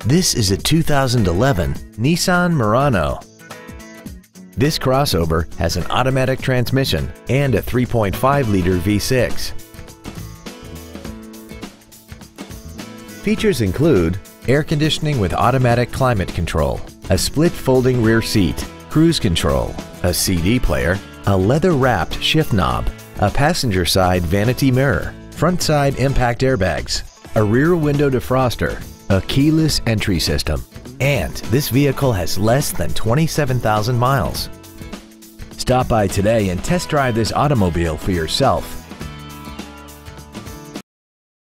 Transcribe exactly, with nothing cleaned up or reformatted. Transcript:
This is a two thousand eleven Nissan Murano. This crossover has an automatic transmission and a three point five liter V six. Features include air conditioning with automatic climate control, a split folding rear seat, cruise control, a C D player, a leather-wrapped shift knob, a passenger side vanity mirror, front side impact airbags, a rear window defroster, a keyless entry system, and this vehicle has less than twenty-seven thousand miles. Stop by today and test drive this automobile for yourself.